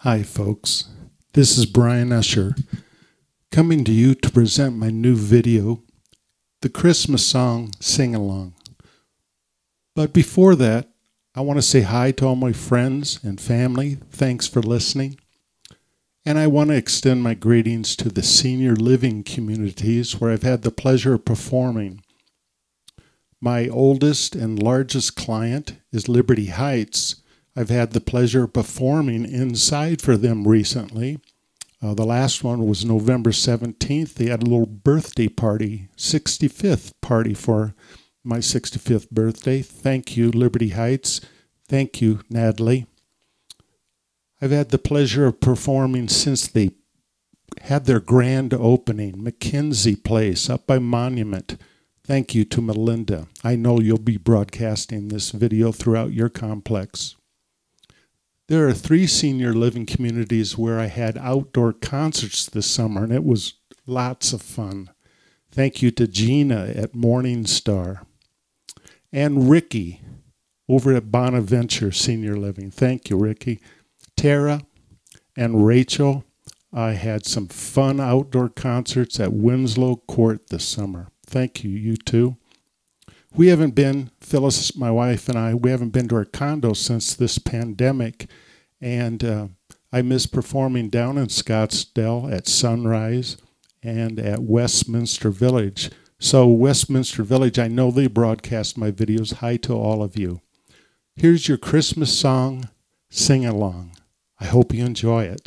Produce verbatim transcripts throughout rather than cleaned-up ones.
Hi folks, this is Brian Usher, coming to you to present my new video, the Christmas song Sing Along. But before that, I want to say hi to all my friends and family. Thanks for listening. And I want to extend my greetings to the senior living communities where I've had the pleasure of performing. My oldest and largest client is Liberty Heights. I've had the pleasure of performing inside for them recently. Uh, the last one was November seventeenth. They had a little birthday party, sixty-fifth party for my sixty-fifth birthday. Thank you, Liberty Heights. Thank you, Natalie. I've had the pleasure of performing since they had their grand opening, McKenzie Place up by Monument. Thank you to Melinda. I know you'll be broadcasting this video throughout your complex. There are three senior living communities where I had outdoor concerts this summer, and it was lots of fun. Thank you to Gina at Morning Star and Ricky over at Bonaventure Senior Living. Thank you, Ricky. Tara and Rachel, I had some fun outdoor concerts at Winslow Court this summer. Thank you, you two. We haven't been, Phyllis, my wife and I, we haven't been to our condo since this pandemic, and uh, I miss performing down in Scottsdale at Sunrise and at Westminster Village. So Westminster Village, I know they broadcast my videos. Hi to all of you. Here's your Christmas song, Sing Along. I hope you enjoy it.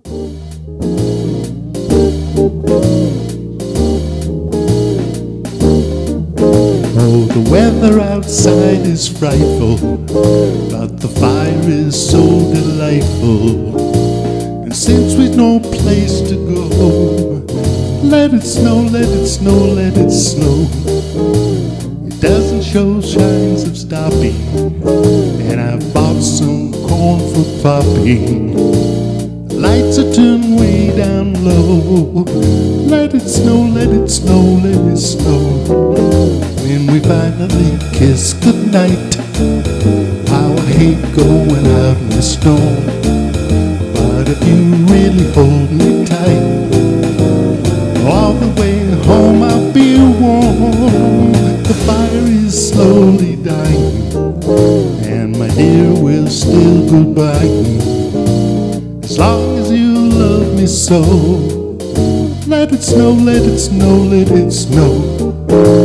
Oh, the weather outside is frightful, but the fire is so delightful. And since we've no place to go, let it snow, let it snow, let it snow. It doesn't show signs of stopping, and I've bought some corn for popping. The lights are turned way down low. Let it snow, let it snow, let it snow. When we finally kiss goodnight, how I hate going out in the snow. But if you really hold me tight, all the way home I'll be warm. The fire is slowly dying, and my dear, we're still goodbye. As long as you love me so, let it snow, let it snow, let it snow.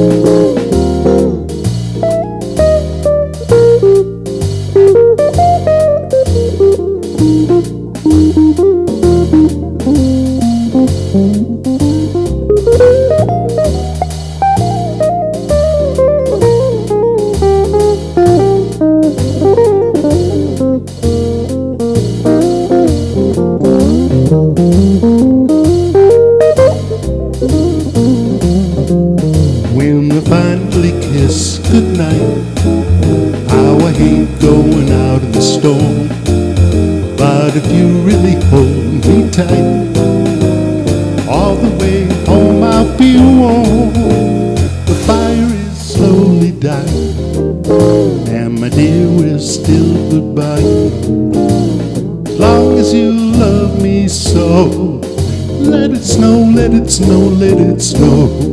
When we finally kiss goodnight, how I hate going out in the storm. But if you really hold me tight, all the way home I'll be warm. The fire is slowly dying, and my dear, we're still goodbye. As long as you love me so, let it snow, let it snow, let it snow.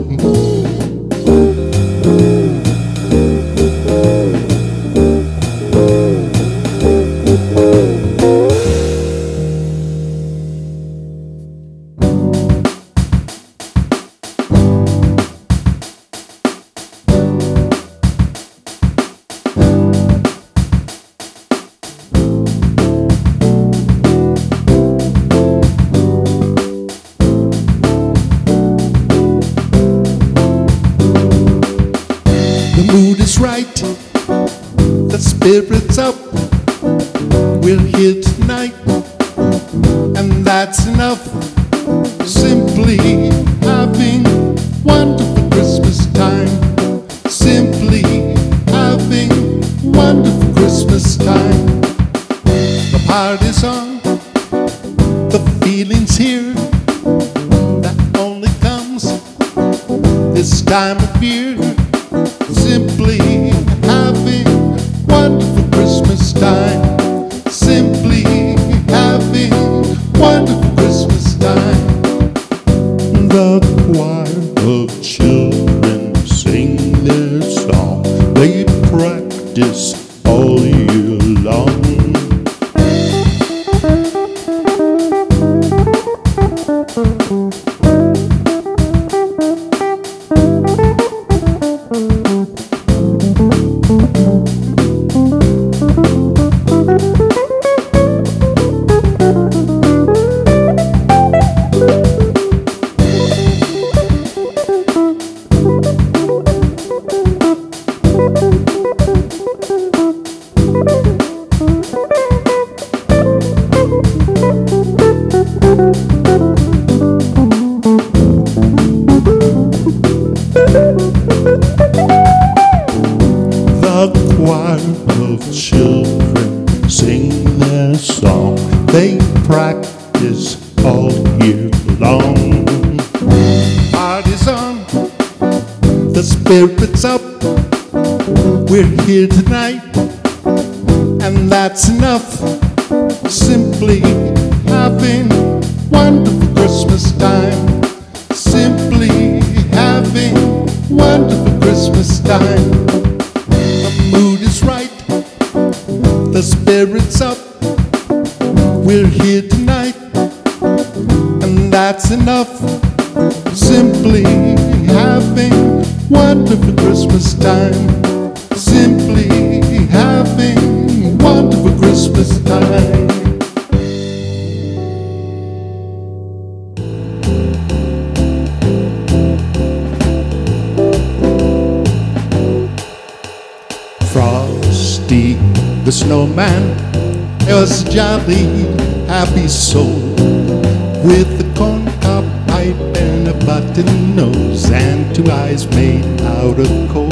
The mood is right, the spirit's up. We're here tonight, and that's enough. Simply having wonderful Christmas time. Simply having wonderful Christmas time. The party's on, the feeling's here. That only comes this time of year. Simply having wonderful Christmas time. Simply having The choir of children sing their song. They practice all year long. The choir of children sing their song. They practice all year long. Party's on, the spirit's up. We're here tonight, and that's enough. Simply having wonderful Christmas time. Simply having wonderful Christmas time. The mood is right, the spirit's up. We're here tonight, and that's enough. Simply having wonderful Christmas time. Simply having wonderful Christmas time. Frosty the snowman was a jolly, happy soul, with a corncob pipe and a button nose and two eyes made out of coal.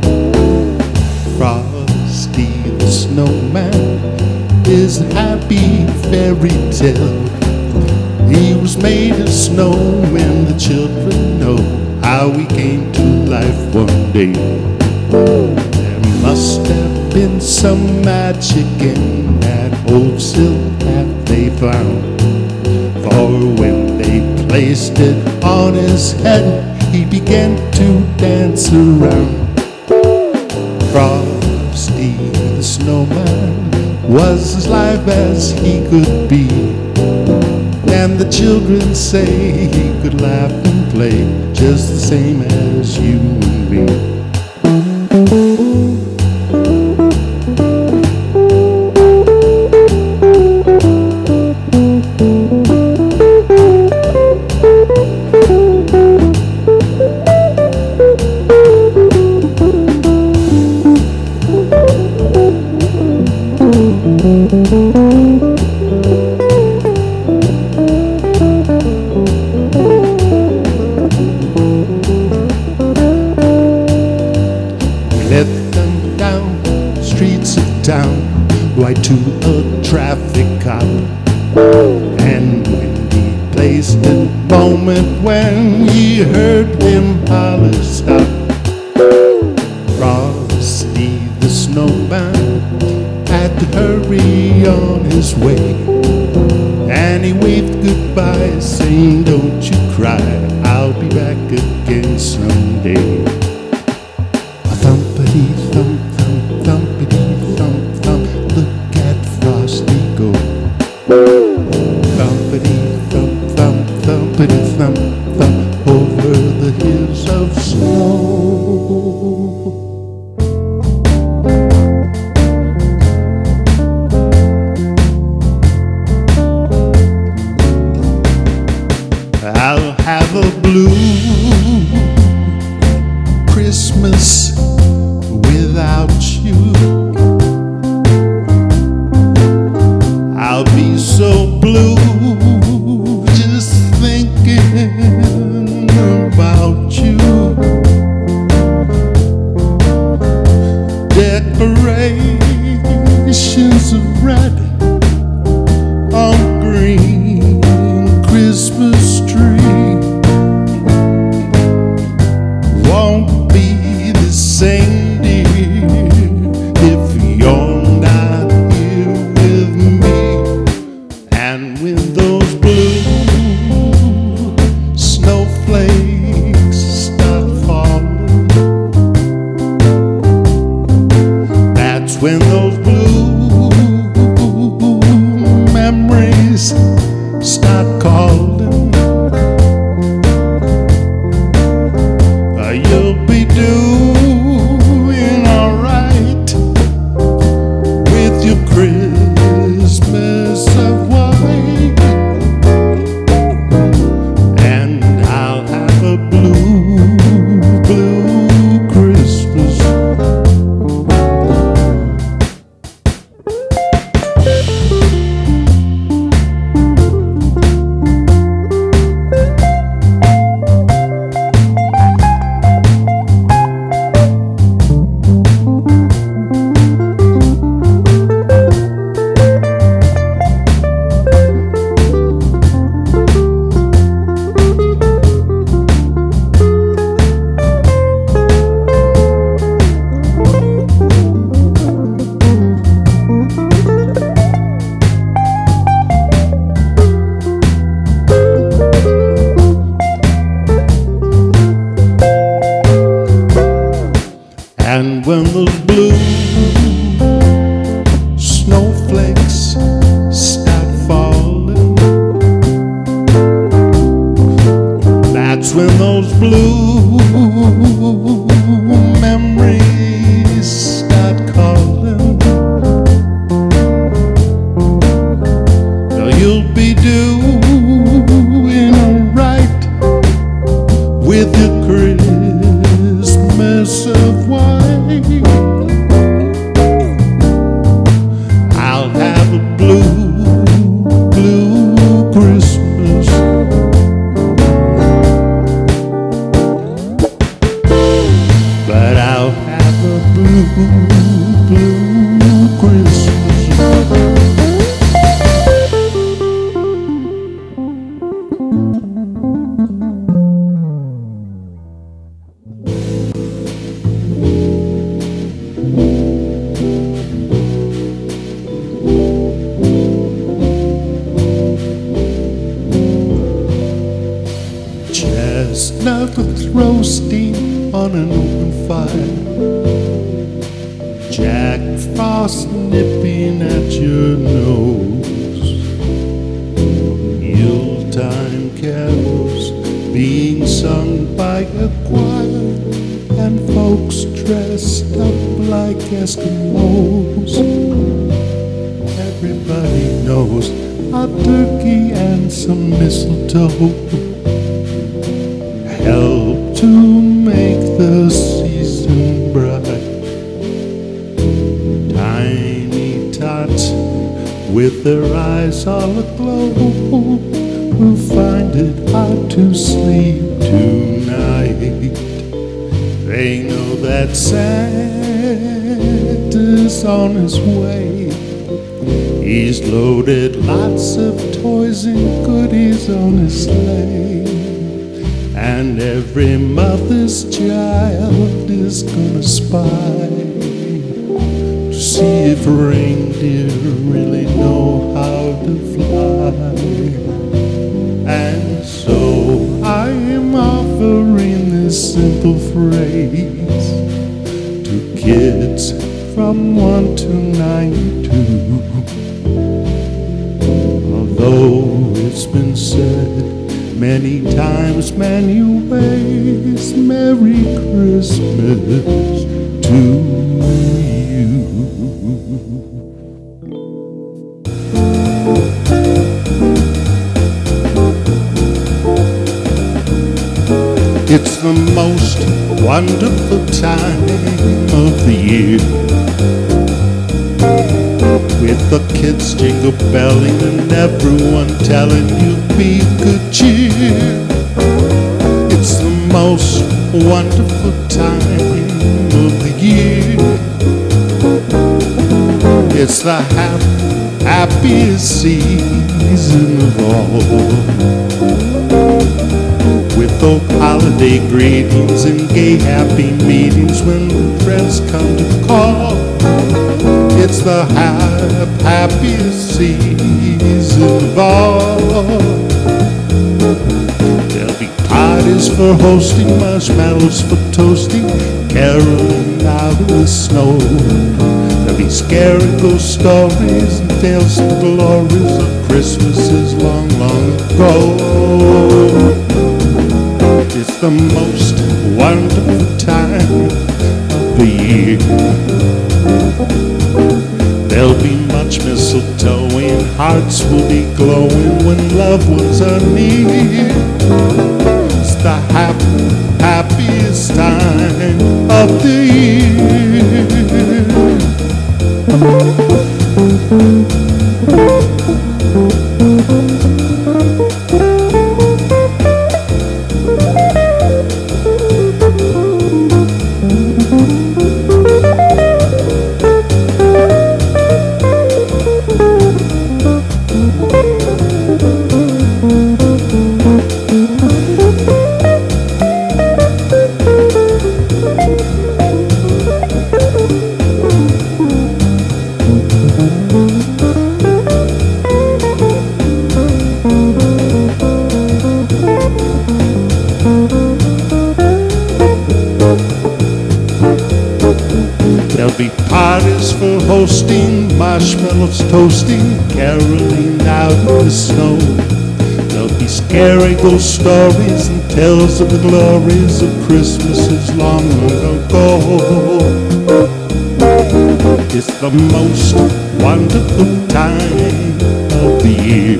Frosty the snowman is a happy fairy tale. He was made of snow, and the children know how he came to life one day. There must have been some magic in that old silk hat they found, for when they placed it on his head, he began to dance around. Frosty the snowman was as live as he could be, and the children say he could laugh and play just the same as you and me. Let them down streets of town, right to a traffic cop. And when he placed the moment when he heard him holler stop, Frosty the snowman had to hurry on his way, and he waved goodbye saying, "Don't you cry, I'll be back again someday." Thumpity thump thump thumpity thump thump, look at Frosty go. Thumpity thump thump thumpity thump thump, over the hills of snow. I'll have a blue a blue, blue Christmas. And when those blue snowflakes start falling, that's when those blue memories start calling. Now you'll be doing alright with your Christmas of wine. I'll have a blue, blue Christmas. But I'll have a blue, blue Christmas. Chestnuts roasting on an open fire, Jack Frost nipping at your nose, Yuletime carols being sung by a choir, and folks dressed up like Eskimos. Everybody knows a turkey and some mistletoe help to make the season bright. Tiny tots with their eyes all aglow will find it hard to sleep tonight. They know that Santa's on his way. He's loaded lots of toys and goodies on his sleigh. And every mother's child is gonna spy to see if reindeer really know how to fly. And so I am offering this simple phrase to kids from one to ninety-two. Although it's been said many times, many ways, Merry Christmas to you. It's the most wonderful time of the year, with the kids jingle belling and everyone telling you be good cheer. It's the most wonderful time of the year. It's the hap happiest season of all, with old holiday greetings and gay happy meetings when friends come to call. It's the hap happiest season of all. There'll be parties for hosting, marshmallows for toasting, caroling out in the snow. There'll be scary ghost stories and tales of glories of Christmases long, long ago. It's the most wonderful time of the year. There'll be much mistletoeing, hearts will be glowing when loved ones are near. It's the the happy, happiest time of the year. There'll be parties for hosting, marshmallows toasting, caroling out in the snow. There'll be scary ghost stories and tales of the glories of Christmases long ago. It's the most wonderful time of the year.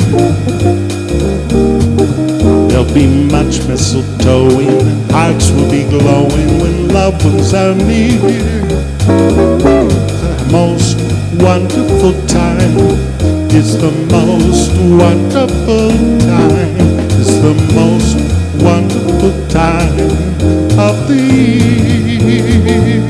There'll be much mistletoeing and hearts will be glowing when loved ones are near. The most wonderful time. It's the most wonderful time. It's the most wonderful time of the year.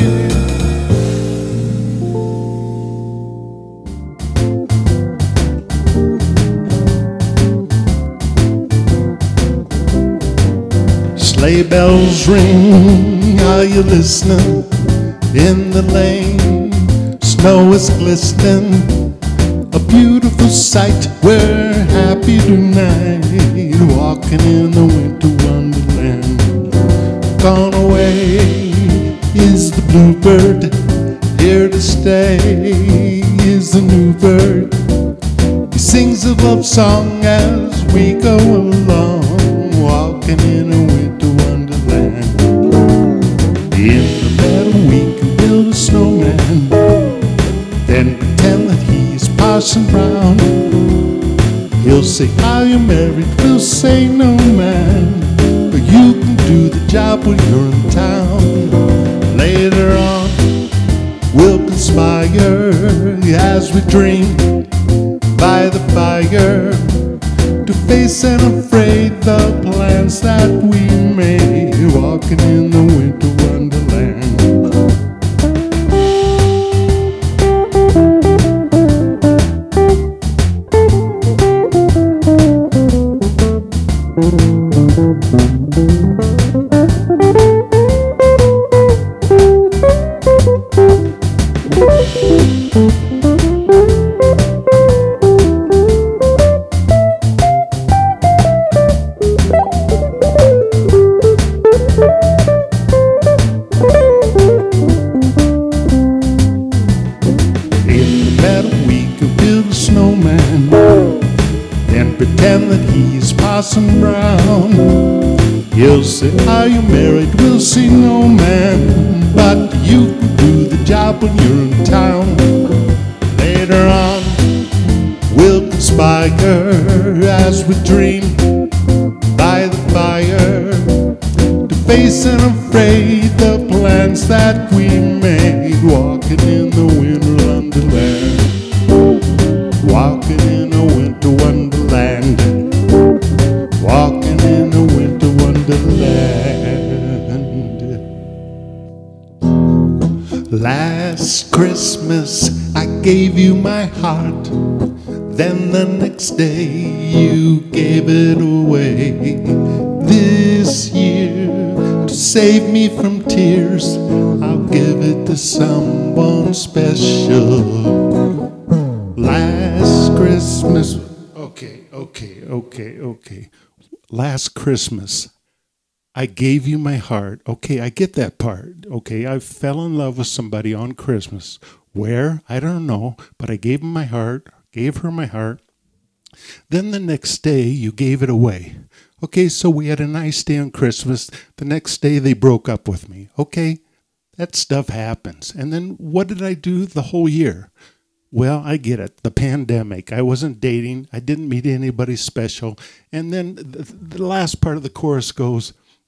Sleigh bells ring, are you listening? In the lane, snow is glistening, a beautiful sight. We're happy tonight, walking in the winter wonderland. Gone away is the bluebird, here to stay is the new bird. He sings a love song as we go along, walking in a winter wonderland. In the meadow we can build a snowman, then pretend that he's Parson Brown. He'll say, are you married? We'll say, no man, but you can do the job when you're in town. Later on we'll conspire as we dream by the fire to face unafraid the plans that we made, walking in the winter wonderland. Pretend that he's Parson Brown. He'll say, are you married? We'll say, no man, but you can do the job when you're in town. Later on we'll conspire as we dream by the fire to face unafraid the plans that we made, walking in the winter wonderland. Walking in a winter wonderland, walking in a winter wonderland. Last Christmas I gave you my heart, then the next day you gave it away. This year, to save me from tears, I'll give it to someone special. Last Christmas, okay, okay, okay, okay. Last Christmas, I gave you my heart. Okay, I get that part. Okay, I fell in love with somebody on Christmas. Where? I don't know, but I gave him my heart, gave her my heart. Then the next day, you gave it away. Okay, so we had a nice day on Christmas. The next day, they broke up with me. Okay, that stuff happens. And then what did I do the whole year? Well, I get it. The pandemic. I wasn't dating. I didn't meet anybody special. And then the, the last part of the chorus goes,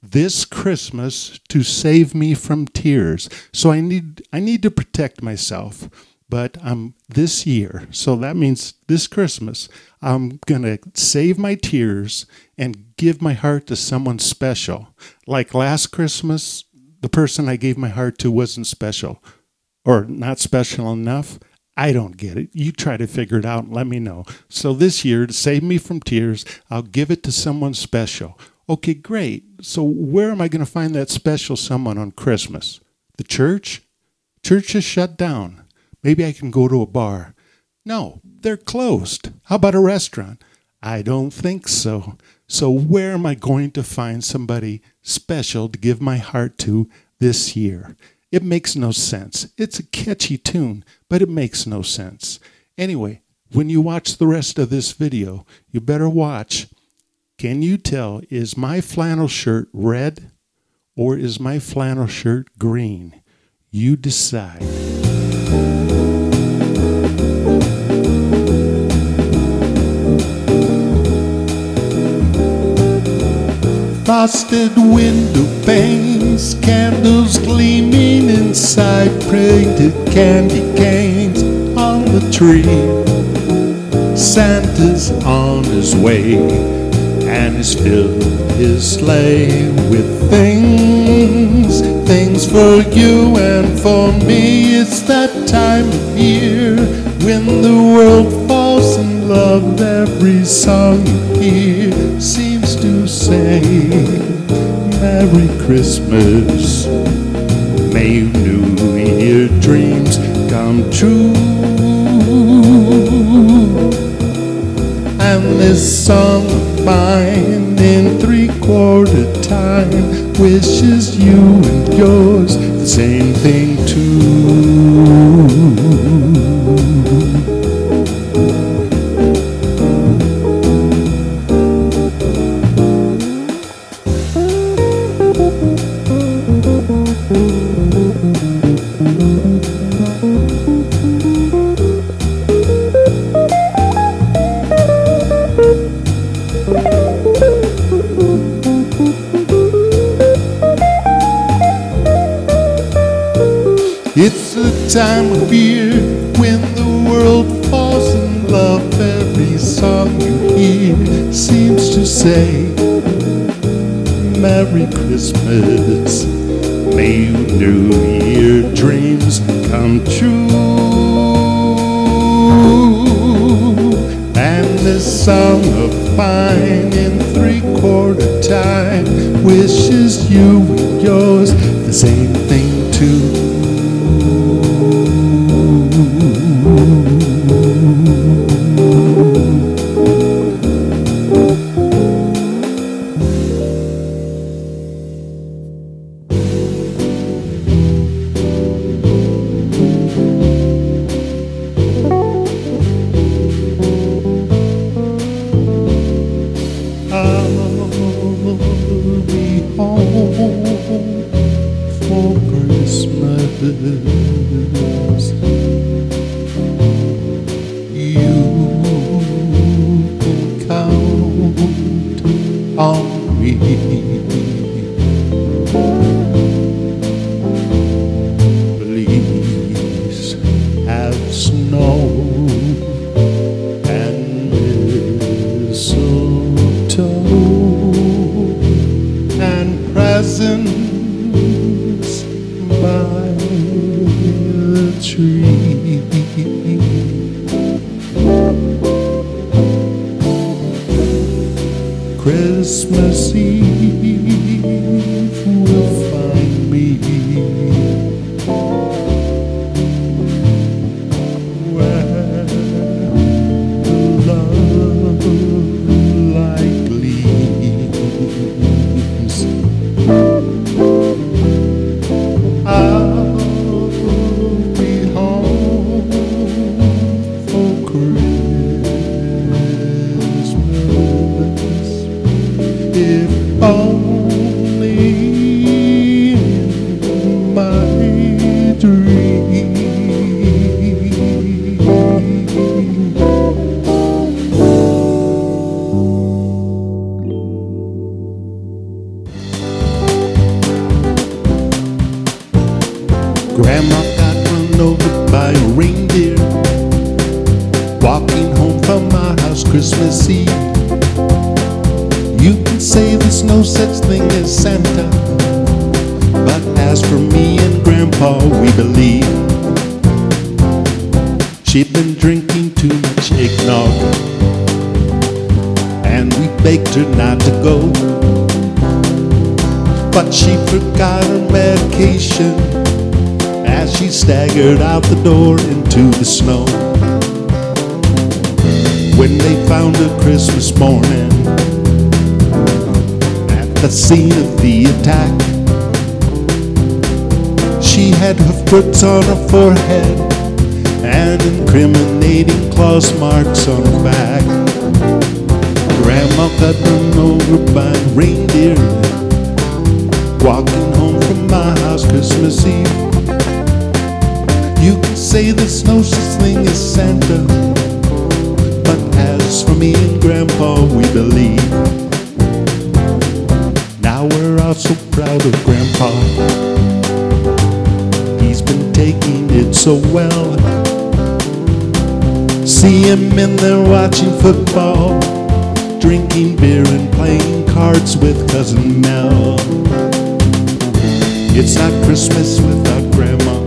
this Christmas to save me from tears. So I need I need to protect myself. But I'm this year, so that means this Christmas, I'm going to save my tears and give my heart to someone special. Like last Christmas, the person I gave my heart to wasn't special or not special enough. I don't get it. You try to figure it out and let me know. So this year, to save me from tears, I'll give it to someone special. Okay, great. So where am I going to find that special someone on Christmas? The church? Church is shut down. Maybe I can go to a bar. No, they're closed. How about a restaurant? I don't think so. So where am I going to find somebody special to give my heart to this year? It makes no sense. It's a catchy tune, but it makes no sense. Anyway, when you watch the rest of this video, you better watch. Can you tell, is my flannel shirt red or is my flannel shirt green? You decide. Frosted window panes, candles gleaming inside, painted candy canes on the tree. Santa's on his way and has filled his sleigh with things, things for you and for me. It's that time of year when the world falls in love. Every song you hear seems to say, Merry Christmas, may New Year dreams come true. And this song of mine in three-quarter time wishes you and yours the same thing too. It's the time of year when the world falls in love. Every song you hear seems to say, Merry Christmas, may New Year dreams come true. And this song of mine in three-quarter time wishes you and yours the same thing too. For Christmas, you can count on me. Please have snow and mistletoe and presents by the tree. Christmas Eve will find me where the love like gleams. Grandma got run over by a reindeer walking home from our house Christmas Eve. You can say there's no such thing as Santa, but as for me and Grandpa, we believe. She'd been drinking too much eggnog, and we begged her not to go, but she forgot her medication as she staggered out the door into the snow. When they found her Christmas morning at the scene of the attack, she had her foot on her forehead and incriminating claws marks on her back. Grandma got run over by a reindeer walking home from my house Christmas Eve. You can say there's no such thing as Santa, but as for me and Grandpa, we believe. Now we're all so proud of Grandpa. He's been taking it so well. See him in there watching football, drinking beer and playing cards with Cousin Mel. It's not Christmas without Grandma.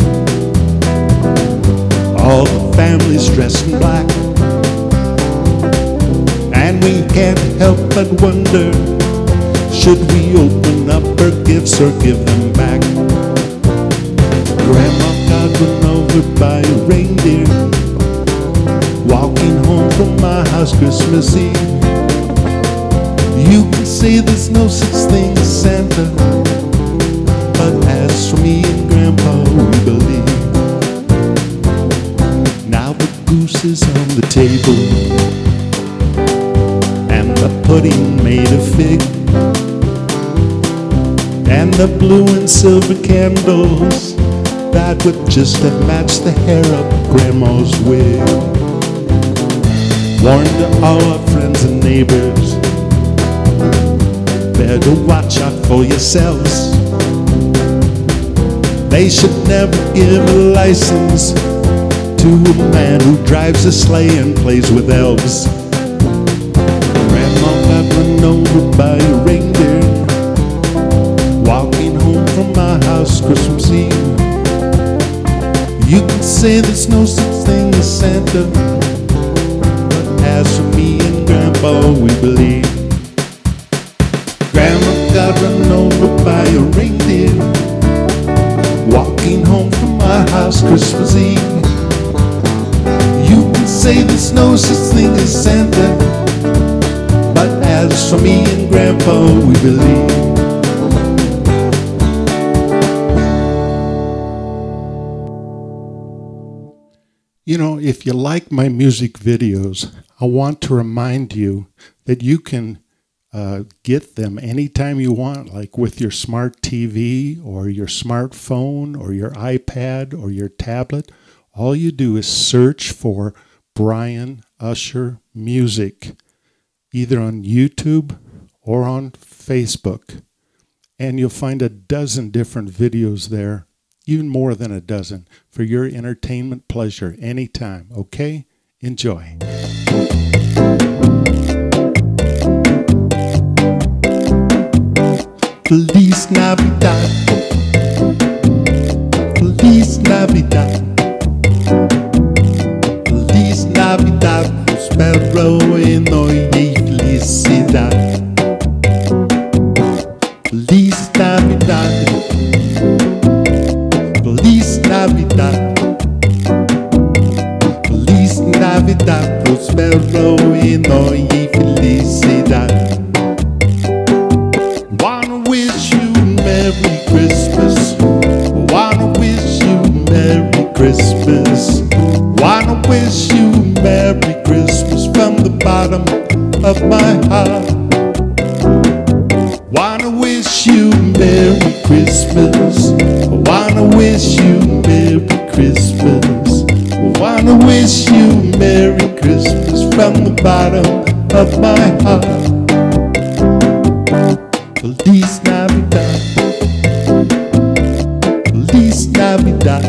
All the family's dressed in black, and we can't help but wonder, should we open up her gifts or give them back? Grandma got run over by a reindeer walking home from my house Christmas Eve. You can say there's no such thing as Santa, but as for me and Grandpa, we believe. Now the goose is on the table and the pudding made of fig, and the blue and silver candles that would just have matched the hair of Grandma's wig. Warn to all our friends and neighbors, better watch out for yourselves. They should never give a license to a man who drives a sleigh and plays with elves. Grandma got run over by a reindeer walking home from my house Christmas Eve. You can say there's no such thing as Santa, but as for me and Grandpa, we believe. Grandma got run over by a reindeer walking home from my house Christmas Eve. You can say there's no such thing as Santa, but as for me and Grandpa, we believe. You know, if you like my music videos, I want to remind you that you can uh, get them anytime you want, like with your smart T V or your smartphone or your iPad or your tablet. All you do is search for Brian Usher Music, either on YouTube or on Facebook, and you'll find a dozen different videos there, even more than a dozen, for your entertainment pleasure anytime, okay? Enjoy. Feliz Navidad, Feliz Navidad, Feliz Navidad, prospero en hoy y felicidad. Feliz Navidad, Feliz Navidad, Feliz Navidad, prospero en hoy y felicidad. Wanna wish you Merry Christmas, wanna wish you Merry Christmas, wanna wish you Merry Christmas from the bottom of my heart. Wanna wish you Merry Christmas, wanna wish you Merry Christmas, wanna wish you Merry Christmas from the bottom of my heart. Feliz Navidad, Feliz Navidad,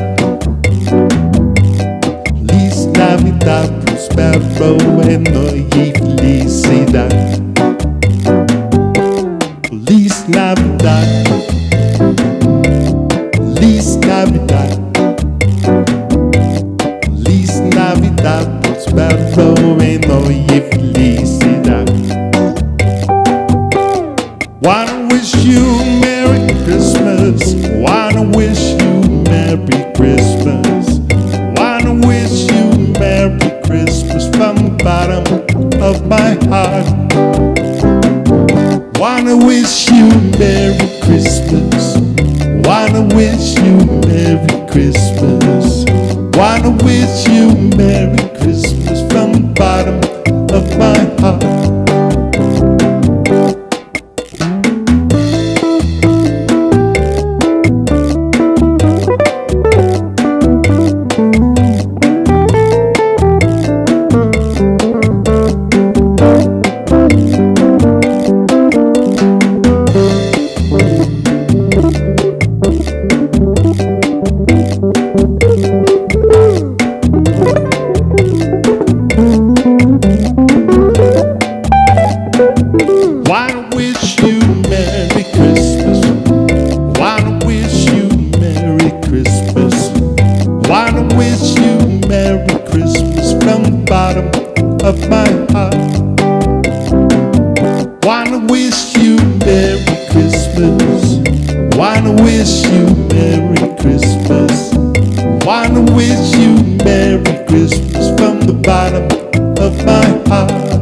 wish you Merry Christmas. Wanna wish you Merry Christmas from the bottom of my heart. Wanna wish you Merry Christmas. Wanna wish you Merry Christmas. Wanna wish you Merry Christmas from the bottom of my heart. Wanna wish you Merry Christmas. Wanna wish you Merry Christmas. Wanna wish you Merry Christmas from the bottom of my heart.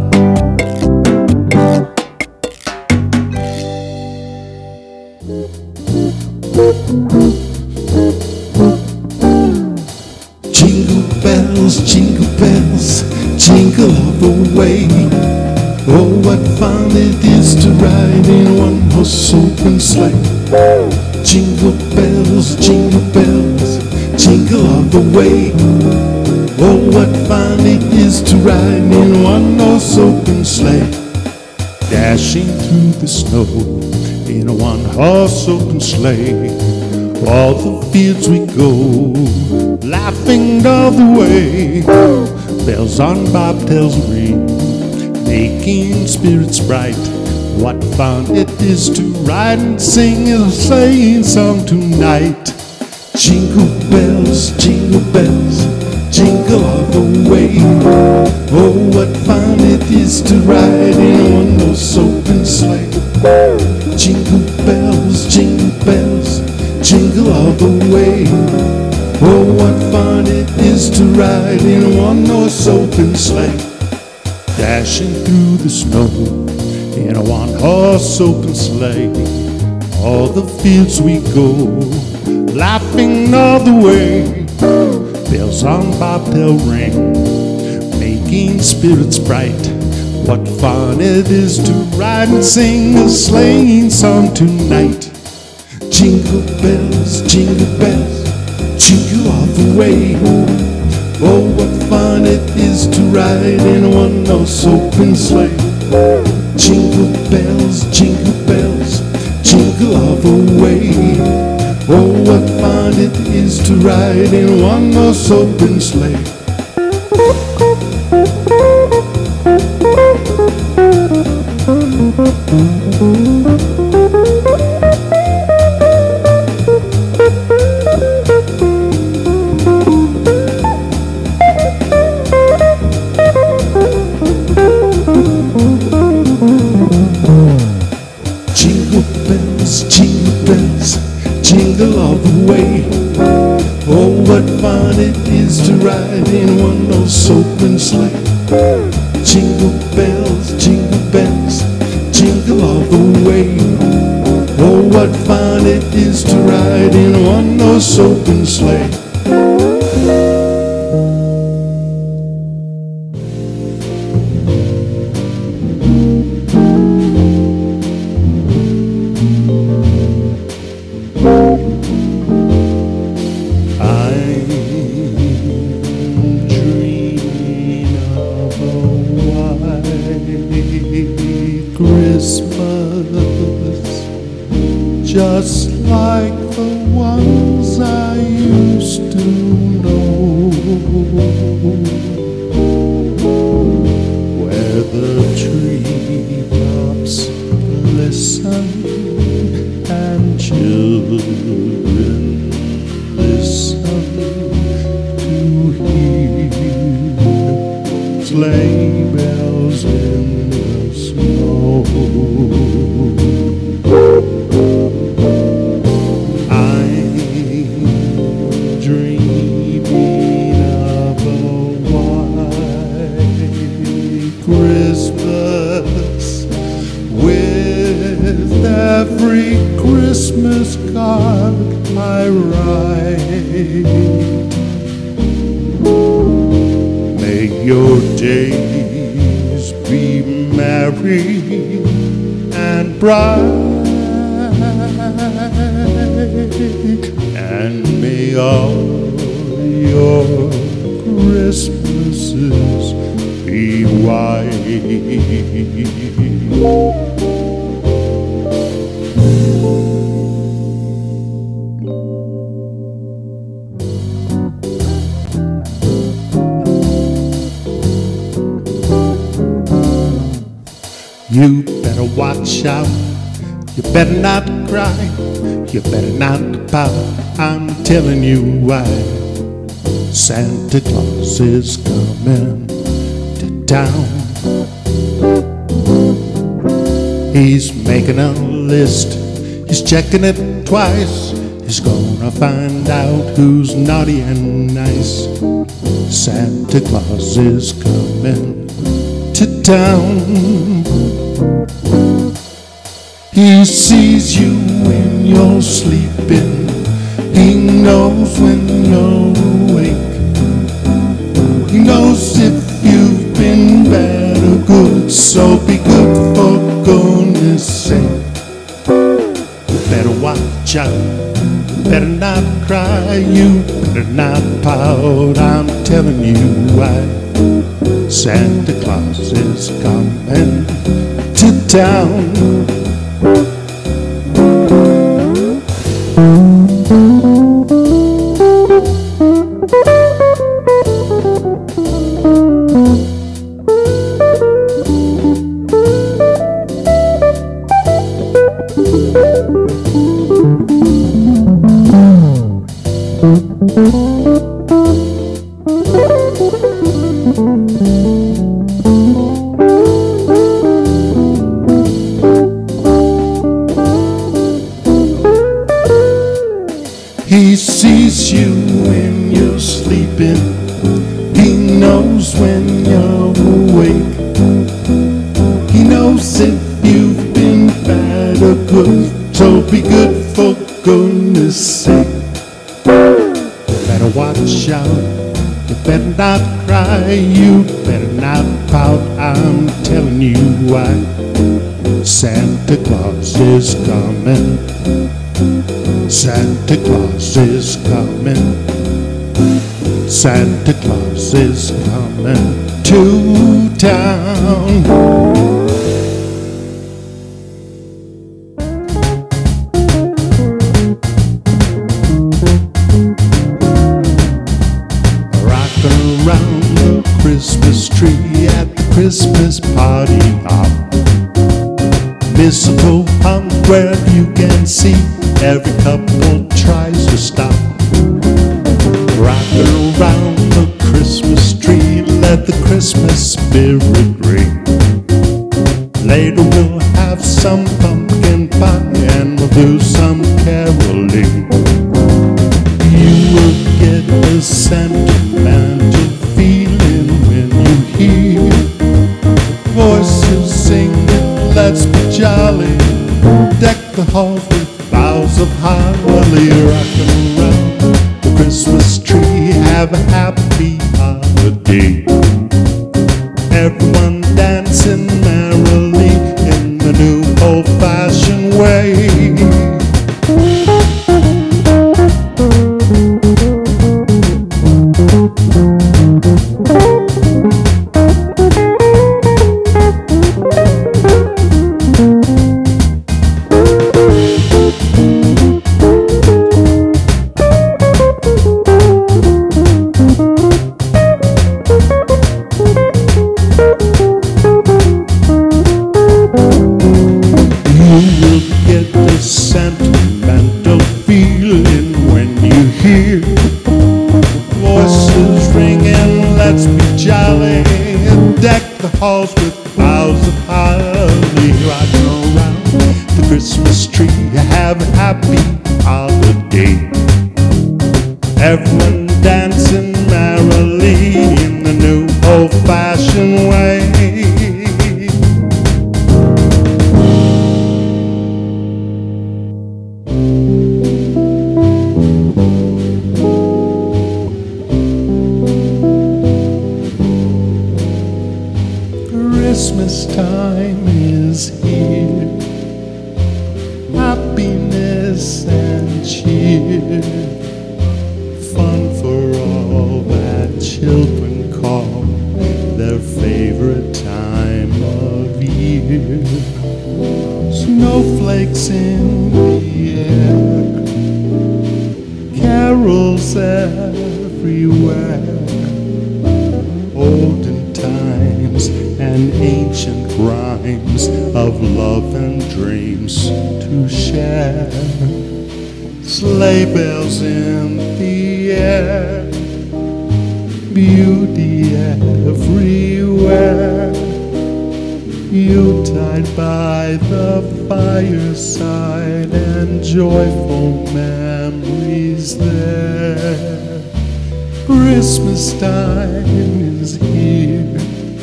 Jingle bells, jingle bells, jingle all the way. Oh, what fun it is to ride in one horse open sleigh. Jingle bells, jingle bells, jingle all the way. Oh, what fun it is to ride in one horse open sleigh. Dashing through the snow in a one horse open sleigh. All the fields we go, laughing all the way. Bells on bobtails ring, making spirits bright. What fun it is to ride and sing a sleighing song tonight. Jingle bells, jingle bells, jingle all the way. Oh, what fun it is to ride in one horse open sleigh. Jingle bells, jingle bells, jingle all the way. Oh, what fun it is to ride in one horse open sleigh. Dashing through the snow in a one horse open sleigh. All the fields we go, laughing all the way. Bells on bobtail ring, making spirits bright. What fun it is to ride and sing a sleighing song tonight. Jingle bells, jingle bells, jingle all the way. Oh, what fun it is to ride in one horse open sleigh. Jingle bells, jingle bells, jingle all the way. Oh, what fun it is to ride in one horse open sleigh. Jingle bells, jingle bells, jingle all the way. Oh, what fun it is to ride in one horse open sleigh. Jingle bells, jingle bells, jingle all the way. Oh, what fun it is to ride in one horse open sleigh. Christmas, just like the ones I used God I write. May your days be merry and bright, and may all your Christmases be white. You better watch out, you better not cry, you better not pout, I'm telling you why. Santa Claus is coming to town. He's making a list, he's checking it twice, he's gonna find out who's naughty and nice. Santa Claus is coming to town. He sees you when you're sleeping, he knows when you're awake, he knows if you've been bad or good, so be good for goodness sake. You better watch out, you better not cry, you better not pout, I'm telling you why. Santa Claus is coming to town. He sees you when you're sleeping, he knows when you're awake, he knows if you've been bad or good, so be good for goodness sake. You better watch out, you better not cry, you better not pout, I'm telling you why. Santa Claus is coming, Santa Claus is coming, Santa Claus is coming to town. Rockin' around the Christmas tree at the Christmas party hop. Mistletoe hung where you can see, every couple tries to stop. Rockin' around the Christmas tree, let the Christmas spirit ring. Later we'll have some pumpkin pie and we'll do some caroling. You will get a sentimental feeling when you hear voices singing, let's be jolly, deck the halls with boughs of holly. Rockin' around the Christmas tree, have a happy holiday. Everyone dancing merrily in the new old-fashioned way. Get the sentimental feeling when you hear voices ringing, let's be jolly, deck the halls with boughs of holly. Rockin' around the Christmas tree, have a happy holiday. Everyone dancing merrily in the new old-fashioned way. year. Fun for all that children call their favorite time of year. Snowflakes in the air, carols everywhere, olden times and ancient rhymes of love and dreams to share. Sleigh bells in the air, beauty everywhere, Yuletide by the fireside and joyful memories there. Christmas time is here,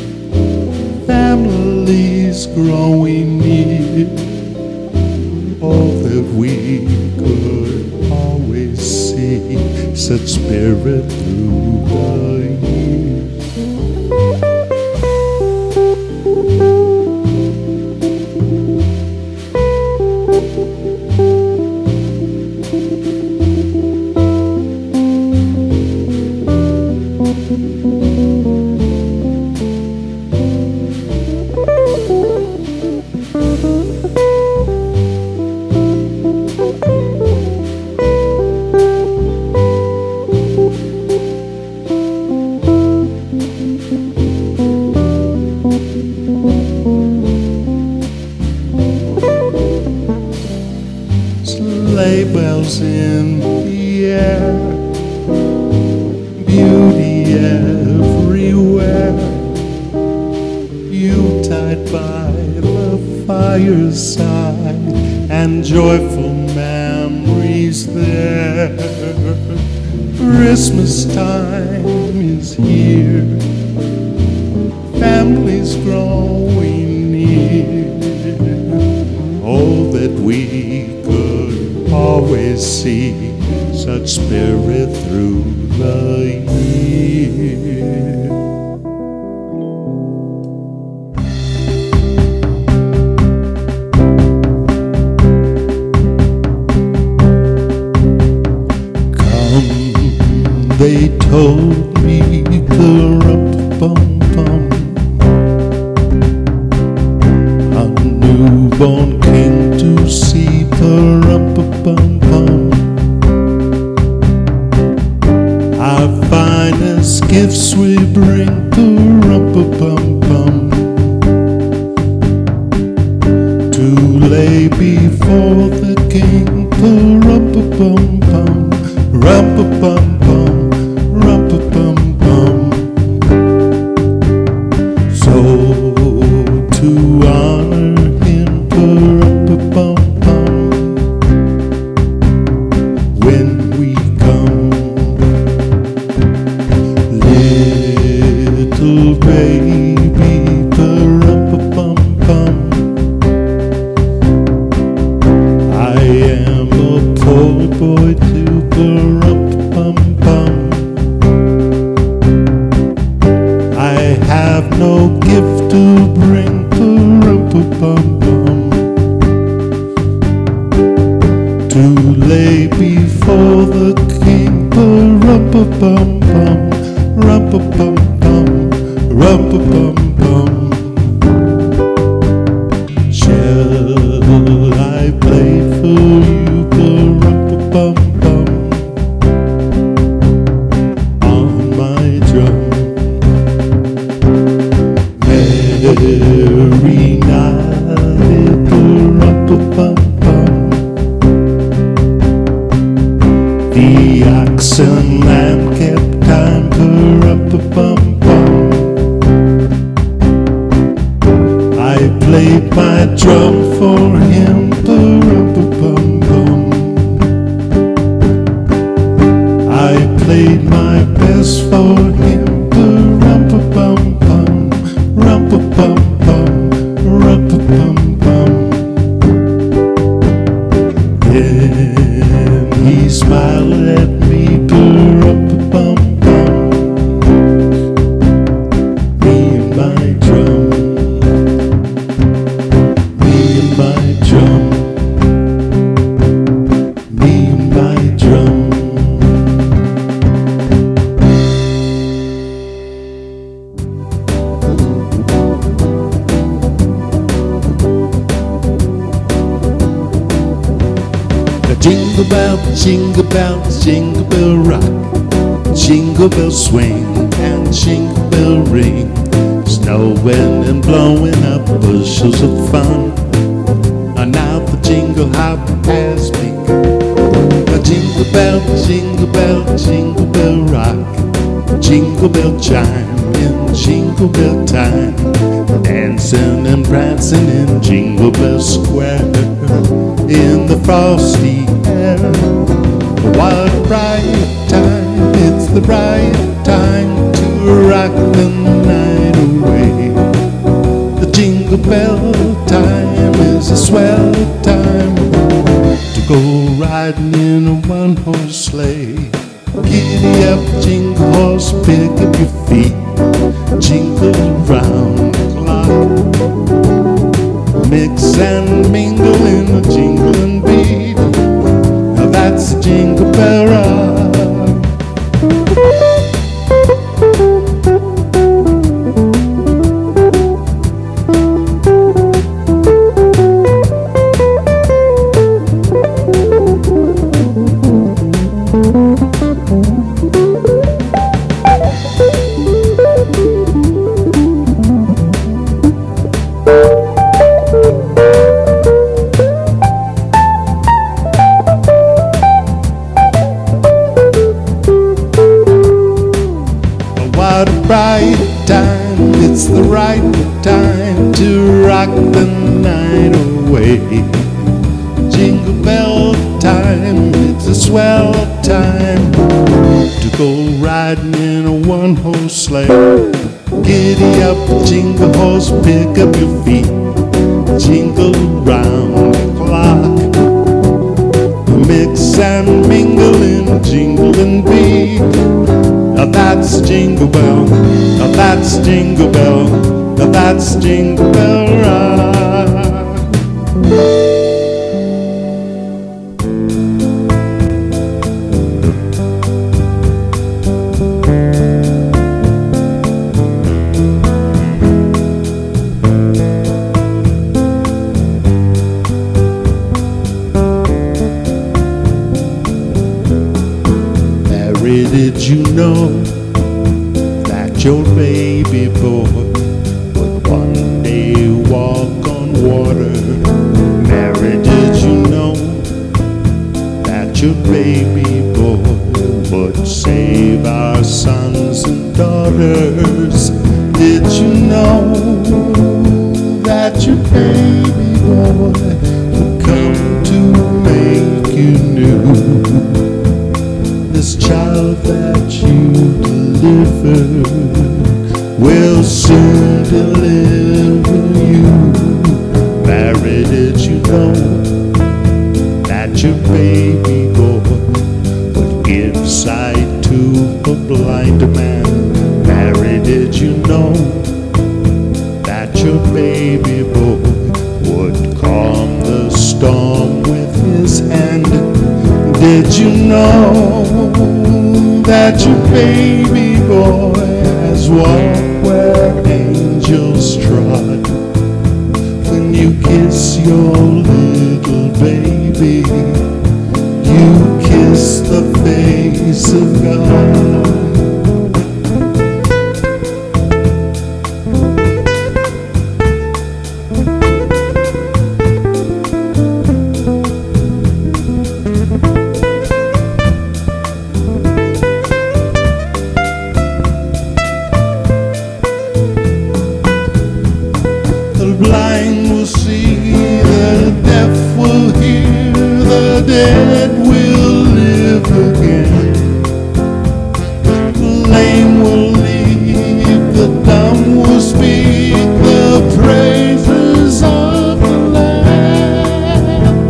families growing near, all that we could always see, such spirit through the years. Sleigh bells in the air, beauty everywhere, Yuletide by the fireside and joyful memories there. Christmas time is here, families growing near, all that we could always see, such spirit through the year. Come, they told me, ka-rum-bum-bum, a newborn king to see, pa-rum-bum-bum. Our finest gifts we bring, pa-rum-bum-bum, to lay before the king, pa-rum-bum-bum, rum-bum-bum, rum-bum-bum. So to honor him, pa-rum-bum-bum, when we come, little baby, pa-rum-bum-bum, I am a poor boy too, pa-rum-bum-bum. I have no gift to bring, pa-rum-bum-bum, to lay before the king, pa-rum-bum-bum, rum-bum-bum, rum-bum-bum. Shall I play for you, pa-rum-bum-bum, on my drum? Merry night, pa-rum-bum-bum, the oxen lamb kept time, pa-rum-bum-bum, Jingle bell, jingle bell, jingle bell rock, jingle bell swing and jingle bell ring, snowing and blowing up bushels of fun. And now the jingle hop has begun. A jingle bell, jingle bell, jingle bell rock, jingle bell chime in jingle bell time, dancing and prancing in Jingle Bell Square in the frosty air. What a bright time, it's the bright time to rock the night away. The jingle bell time is a swell time to go riding in a one-horse sleigh. Giddy up, jingle horse, pick up your feet, jingle around the clock, mix and mingle in a jingling beat. Now that's a jingle bell rock. What a bright time, it's the right time to rock the night away. Jingle bell time, it's a swell time to go riding in a one-horse sleigh. Giddy up, jingle horse, pick up your feet, jingle around the clock, mix and mingle in a jingling beat. Now that's Jingle Bell, now that's Jingle Bell, now that's Jingle Bell rock. Mary, did you know that your baby boy would one day walk on water? Mary, did you know that your baby boy would save our sons and daughters? Did you know that your baby boy would come to make you new? This child that you deliver will soon deliver you. Mary, did you know that your baby boy would give sight to a blind man? Mary, did you know that your baby boy would calm the storm with his hand? Did you know that your baby boy has walked where angels trod? When you kiss your little baby, you kiss the face of God. The blind will see, the deaf will hear, the dead will live again. The lame will leap, the dumb will speak, the praises of the Lamb.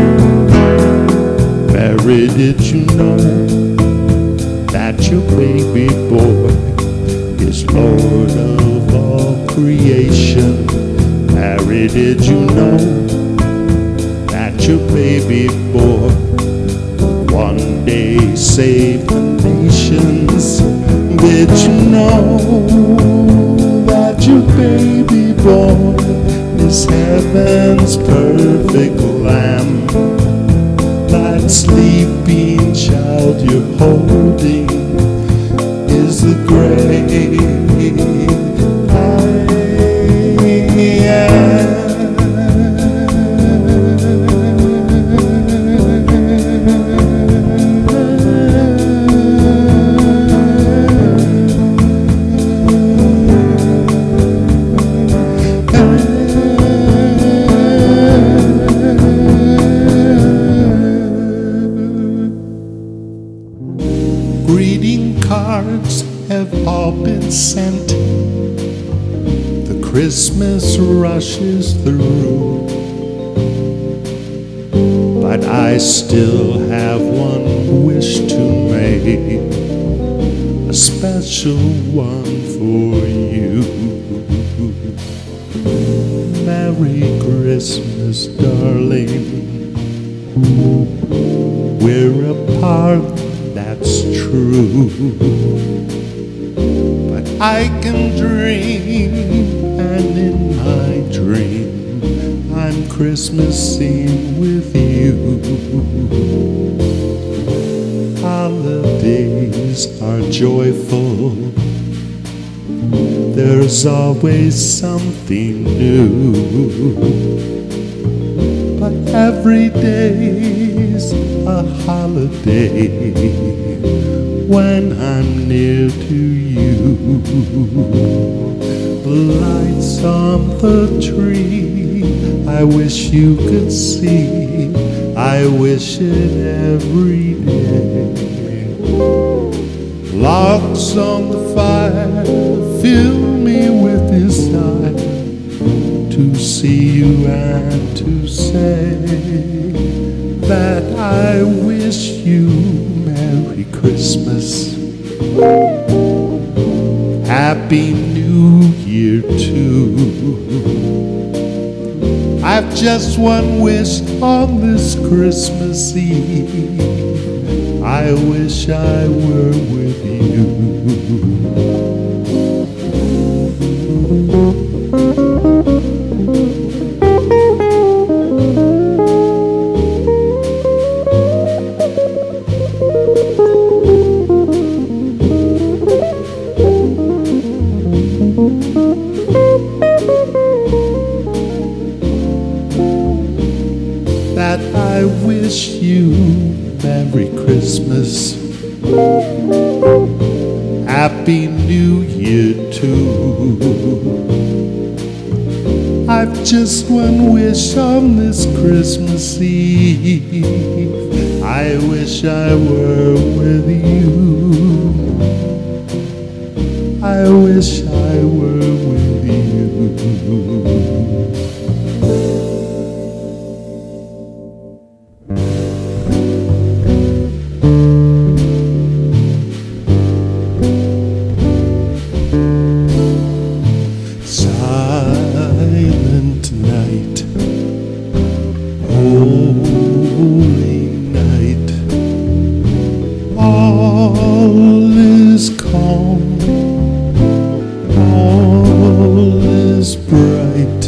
Mary, did you know that your baby boy is Lord of all creation? Mary, did you know that your baby boy would one day save the nations? Did you know that your baby boy is heaven's perfect lamb that sleeps that you're holding is the great I am. Greeting cards have all been sent. The Christmas rushes through, but I still have one wish to make, a special one for you. Merry Christmas, darling. We're apart, that's true, but I can dream, and in my dream I'm Christmasing with you. Holidays are joyful, there's always something new, but every day's a holiday when I'm near to you. Lights on the tree, I wish you could see, I wish it every day. Logs on the fire fill me with desire to see you and to say that I wish you Merry Christmas, Happy New Year too. I've just one wish on this Christmas Eve, I wish I were with you. That I wish you Merry Christmas, Happy New Year too. I've just one wish on this Christmas Eve, I wish I were with you, I wish I were with you. Silent night, holy night, all is calm, all is bright,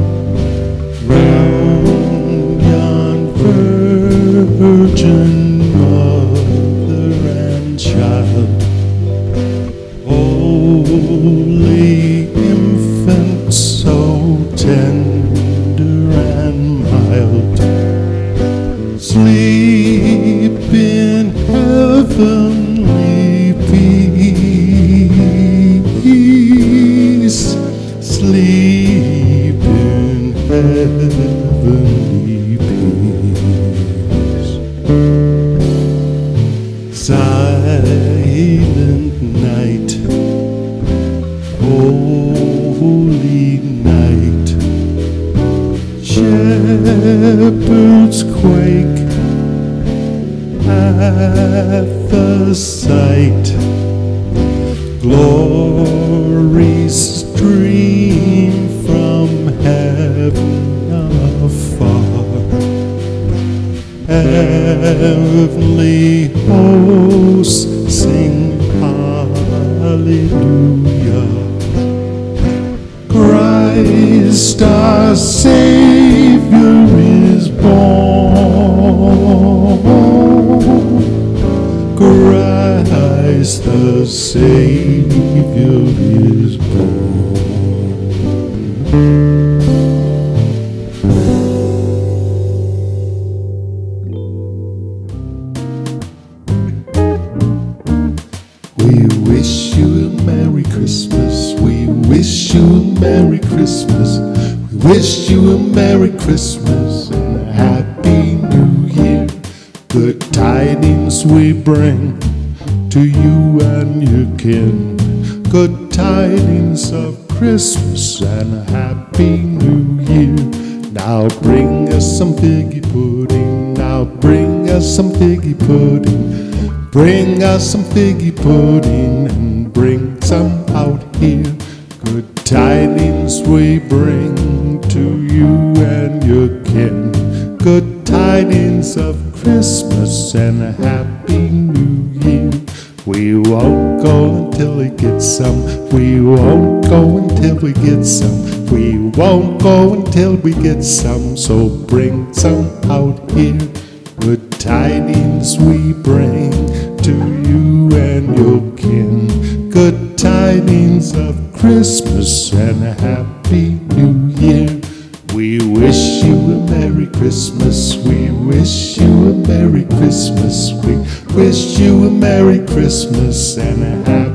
round yon virgin mother and child, holy infant, so tender and mild, sleep in heavenly peace, sleep in heavenly peace. Silent night, holy night, shepherds quake at the sight, glories stream from heaven afar, heavenly hosts sing hallelujah. Christ our Savior is born. Christ the Savior is born. We wish you a Merry Christmas. We wish you a Merry Christmas. We wish you a Merry Christmas and a Happy New Year. Good tidings we bring to you and your kin. Good tidings of Christmas and a Happy New Year. Now bring us some figgy pudding. Now bring us some figgy pudding. Bring us some figgy pudding and bring some out here. Good tidings we bring to you and your kin. Good tidings of Christmas and a Happy New Year. We won't go until we get some. We won't go until we get some. We won't go until we get some. So bring some out here. Good tidings we bring to you and your kin. Good tidings of Christmas and a Happy New Year. We wish you a Merry Christmas. We wish you a Merry Christmas. We wish you a Merry Christmas and a Happy